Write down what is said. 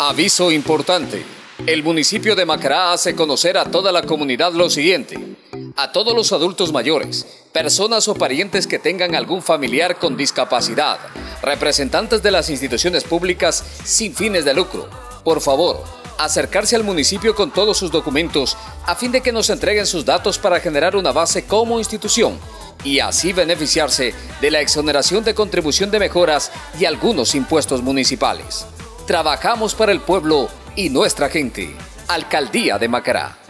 Aviso importante. El municipio de Macará hace conocer a toda la comunidad lo siguiente. A todos los adultos mayores, personas o parientes que tengan algún familiar con discapacidad, representantes de las instituciones públicas sin fines de lucro, por favor, acercarse al municipio con todos sus documentos a fin de que nos entreguen sus datos para generar una base como institución y así beneficiarse de la exoneración de contribución de mejoras y algunos impuestos municipales. Trabajamos para el pueblo y nuestra gente. Alcaldía de Macará.